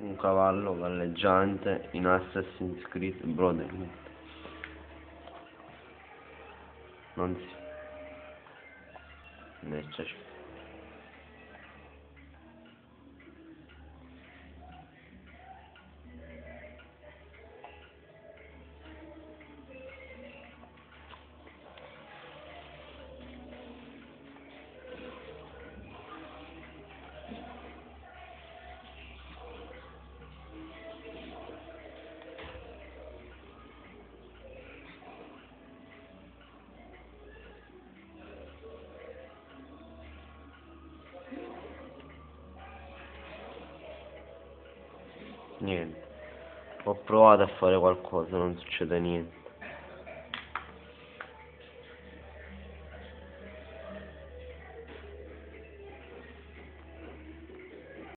Un cavallo galleggiante in Assassin's Creed Brotherhood. Non si... Necessari. Niente. Ho provato a fare qualcosa, non succede niente.